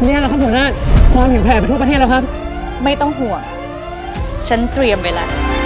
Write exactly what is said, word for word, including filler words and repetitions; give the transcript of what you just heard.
เนี่ยแหละครับหัวหน้าความหิวแผ่ไปทั่วประเทศแล้วครับไม่ต้องห่วงฉันเตรียมไว้แล้ว